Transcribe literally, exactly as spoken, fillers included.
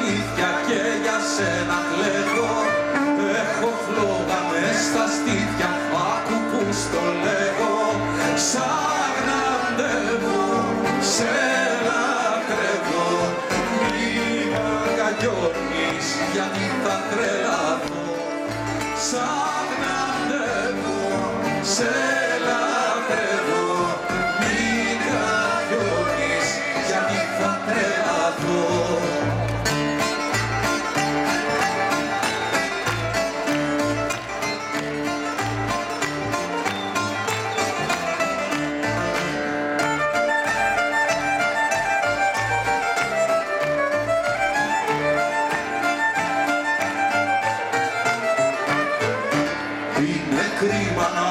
αλήθεια και για σένα κλαίγω. Έχω φλόγα μες στα στήθια, άκου που στο λέγω. Σαν ραντεβού σε λατρεύω, μην αγκαλιώνεις γιατί θα τρελαθώ. Σαν ραντεβού σε λατρεύω, μην αγκαλιώνεις γιατί θα τρελαθώ. Είναι κρίμα να